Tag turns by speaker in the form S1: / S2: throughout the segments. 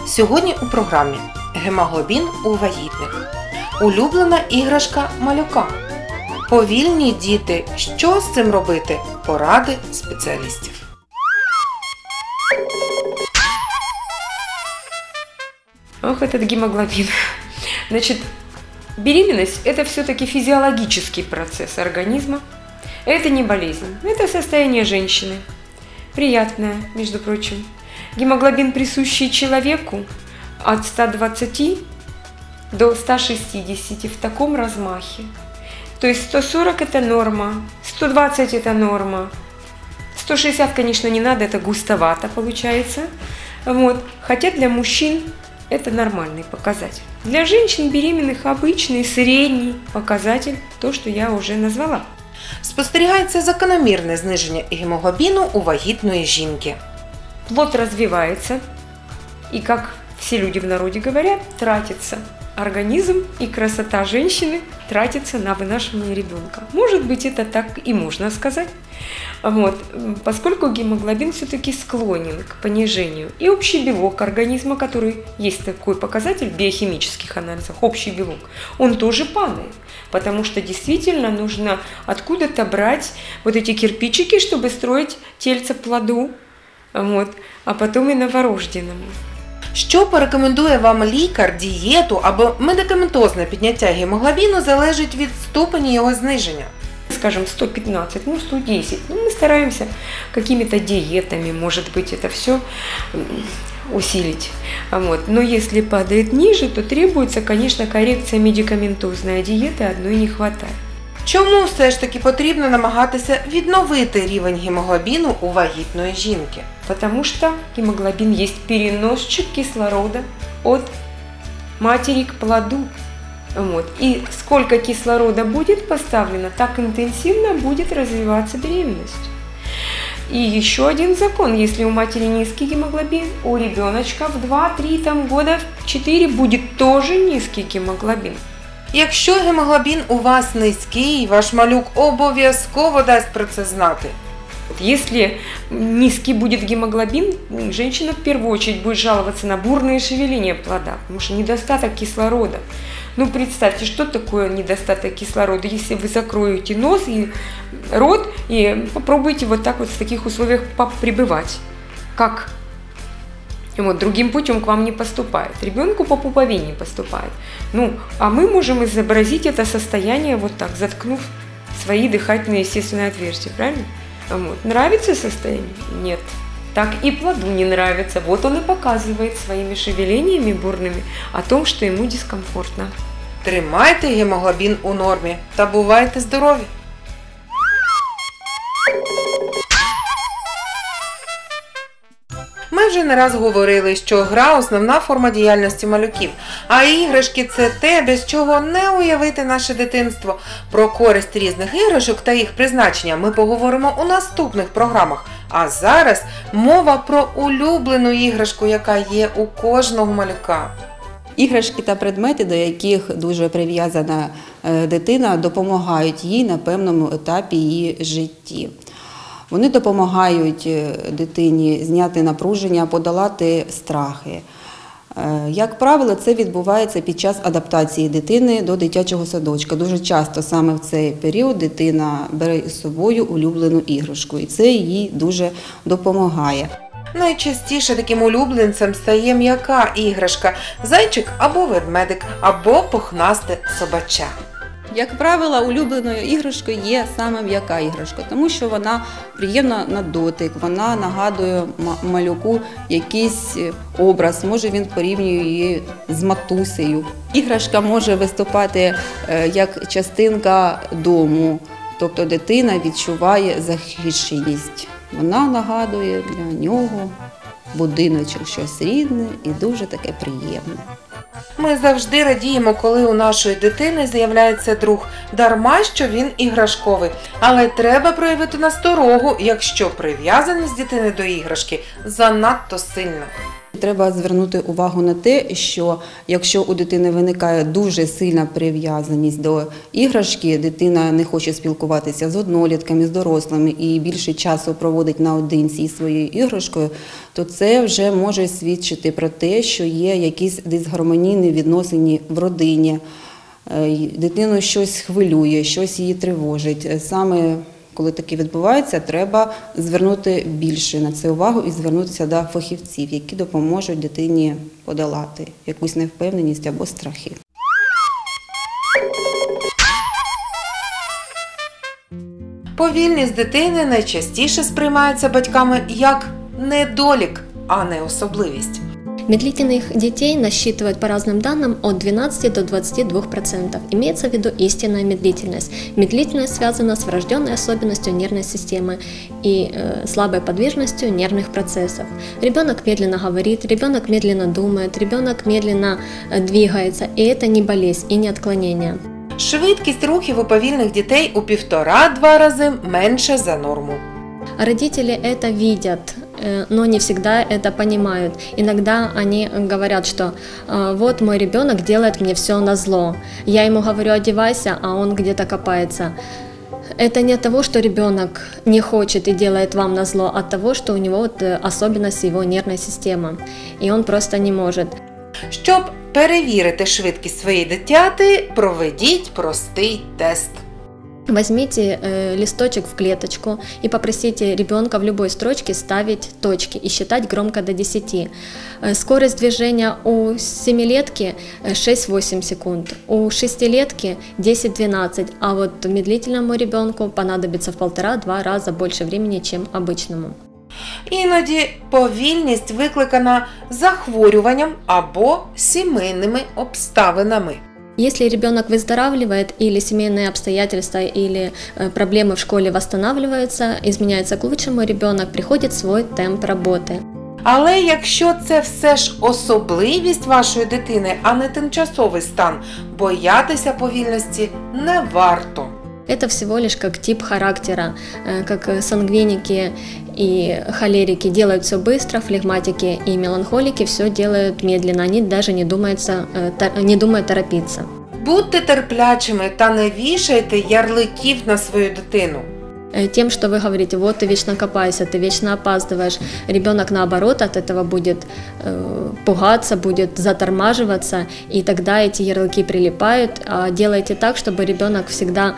S1: Сьогодні у програмі гемоглобін у вагітних. Улюблена іграшка малюка. Повільні діти. Що з цим робити? Поради спеціалістів.
S2: Ох, этот гемоглобин. Значит, беременность – это все-таки физиологический процесс организма. Это не болезнь, это состояние женщины. Приятное, между прочим. Гемоглобин, присущий человеку, от 120 до 160 в таком размахе. То есть 140 – это норма, 120 – это норма. 160, конечно, не надо, это густовато получается. Вот. Хотя для мужчин это нормальный показатель. Для женщин беременных обычный средний показатель, то, что я уже назвала.
S1: Спостерігається закономірне зниження гемоглобіну у вагітної жінки.
S2: Плод развивается, и, как все люди в народе говорят, тратится организм, и красота женщины тратится на вынашивание ребенка. Может быть, это так и можно сказать. Вот. Поскольку гемоглобин все-таки склонен к понижению. И общий белок организма, который есть такой показатель в биохимических анализах, общий белок, он тоже падает. Потому что действительно нужно откуда-то брать вот эти кирпичики, чтобы строить тельце плоду, вот, а потом и новорожденному.
S1: Що порекомендує вам лікар, дієту або медикаментозне підняття гемоглобіну залежить від ступені його зниження?
S2: Скажем, 115, 110. Мы стараемся какими-то диетами, может быть, это все усилить. Вот. Но если падает ниже, то требуется, конечно, коррекция медикаментозной, а диеты одной не хватает.
S1: Чому все ж таки потрібно намагатися відновити рівень гемоглобіну у вагітної жінки?
S2: Потому что гемоглобин есть переносчик кислорода от матери к плоду. Вот. И сколько кислорода будет поставлено, так интенсивно будет развиваться беременность. И еще один закон. Если у матери низкий гемоглобин, у ребеночка в 2-3 года, в 4 будет тоже низкий гемоглобин.
S1: Якщо гемоглобін у вас низький, ваш малюк обов'язково дасть про це знати.
S2: Если низкий будет гемоглобин, женщина в первую очередь будет жаловаться на бурные шевеления плода, потому что недостаток кислорода. Ну, представьте, что такое недостаток кислорода, если вы закроете нос и рот и попробуйте вот так вот в таких условиях пребывать. Как? Вот, другим путем к вам не поступает. Ребенку по пуповине поступает. Ну, а мы можем изобразить это состояние вот так, заткнув свои дыхательные естественные отверстия, правильно? Вот. Нравится состояние? Нет. Так и плоду не нравится. Вот он и показывает своими шевелениями бурными о том, что ему дискомфортно.
S1: Тримайте гемоглобін у нормі та бувайте здорові! Ми вже не раз говорили, що гра – основна форма діяльності малюків, а іграшки – це те, без чого не уявити наше дитинство. Про користь різних іграшок та їх призначення ми поговоримо у наступних програмах. А зараз мова про улюблену іграшку, яка є у кожного малюка.
S3: Іграшки та предмети, до яких дуже прив'язана дитина, допомагають їй на певному етапі її житті. Вони допомагають дитині зняти напруження, подолати страхи. Як правило, це відбувається під час адаптації дитини до дитячого садочка. Дуже часто саме в цей період дитина бере із собою улюблену іграшку, і це їй дуже допомагає.
S1: Найчастіше таким улюбленцем стає м'яка іграшка – зайчик або ведмедик, або пухнасте собача.
S3: Як правило, улюбленою іграшкою є саме м'яка іграшка, тому що вона приємна на дотик, вона нагадує малюку якийсь образ, може він порівнює її з матусею. Іграшка може виступати як частинка дому, тобто дитина відчуває захищеність. Вона нагадує для нього будиночок, щось рідне і дуже таке приємне.
S1: Ми завжди радіємо, коли у нашої дитини з'являється друг, дарма що він іграшковий. Але треба проявити насторогу, якщо прив'язаність дитини до іграшки занадто сильна.
S3: Треба звернути увагу на те, що якщо у дитини виникає дуже сильна прив'язаність до іграшки, дитина не хоче спілкуватися з однолітками, з дорослими і більше часу проводить наодинці із своєю іграшкою, то це вже може свідчити про те, що є якісь дисгармонійні відносини в родині. Дитину щось хвилює, щось її тривожить. Саме коли таке відбувається, треба звернути більше на це увагу і звернутися до фахівців, які допоможуть дитині подолати якусь невпевненість або страхи.
S1: Повільність дитини найчастіше сприймається батьками як недолік, а не особливість.
S4: Медлительных детей насчитывают по разным данным от 12 до 22%. Имеется в виду истинная медлительность. Медлительность связана с врожденной особенностью нервной системы и слабой подвижностью нервных процессов. Ребенок медленно говорит, ребенок медленно думает, ребенок медленно двигается, и это не болезнь и не отклонение.
S1: Швидкість рухів у повільних дітей у 1,5-2 рази менше за норму.
S4: Родители это видят, но не всегда это понимают. Иногда они говорят, что вот мой ребенок делает мне все назло. Я ему говорю, одевайся, а он где-то копается. Это не от того, что ребенок не хочет и делает вам назло, а от того, что у него особенность его нервной системы, и он просто не может.
S1: Щоб перевірити швидкість своєї дитяти, проведіть простий тест.
S4: Возьмите листочек в клеточку и попросите ребенка в любой строчке ставить точки и считать громко до 10. Скорость движения у 7-летки 6-8 секунд, у 6-летки 10-12, а вот медлительному ребенку понадобится в 1,5-2 раза больше времени, чем обычному.
S1: Іноді повільність викликана захворюванням або сімейними обставинами.
S4: Если ребенок выздоравливает или семейные обстоятельства или проблемы в школе восстанавливаются, изменяются к лучшему, ребенок приходит в свой темп работы.
S1: Але якщо це все ж особливість вашої дитини, а не тимчасовий стан, боятися повільності не варто.
S4: Это всего лишь как тип характера, как сангвиники и холерики делают все быстро, флегматики и меланхолики все делают медленно, они даже не думают торопиться.
S1: Будьте терплячими та не вішайте ярликів на свою дитину.
S4: Тем, что вы говорите, вот ты вечно копаешься, ты вечно опаздываешь, ребенок наоборот от этого будет пугаться, будет затормаживаться, и тогда эти ярлыки прилипают. А делайте так, чтобы ребенок всегда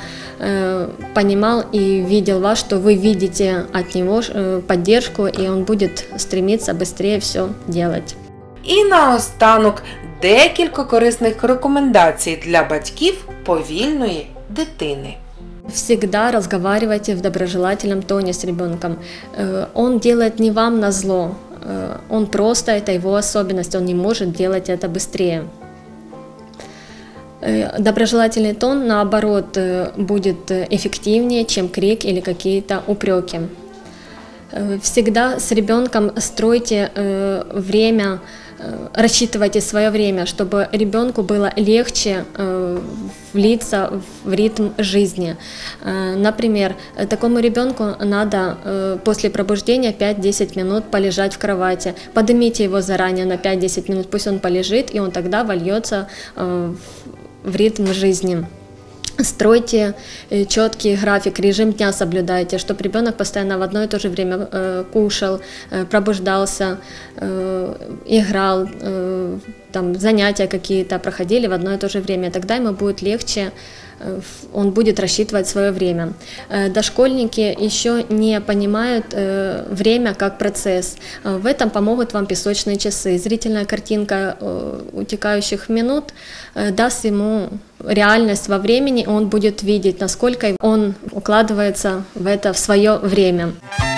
S4: понимал и видел вас, что вы видите от него поддержку, и он будет стремиться быстрее все делать.
S1: І наостанок декілька корисних рекомендацій для батьків повільної дитини.
S4: Всегда разговаривайте в доброжелательном тоне с ребенком. Он делает не вам назло, он просто, это его особенность, он не может делать это быстрее. Доброжелательный тон, наоборот, будет эффективнее, чем крик или какие-то упреки. Всегда с ребенком стройте время, рассчитывайте свое время, чтобы ребенку было легче влиться в ритм жизни. Например, такому ребенку надо после пробуждения 5-10 минут полежать в кровати. Поднимите его заранее на 5-10 минут, пусть он полежит, и он тогда вольется в ритм жизни. Стройте четкий график, режим дня соблюдайте, чтобы ребенок постоянно в одно и то же время кушал, пробуждался, играл, там, занятия какие-то проходили в одно и то же время. Тогда ему будет легче, он будет рассчитывать свое время. Дошкольники еще не понимают время как процесс. В этом помогут вам песочные часы. Зрительная картинка утекающих минут даст ему реальность во времени, он будет видеть, насколько он укладывается в это в свое время.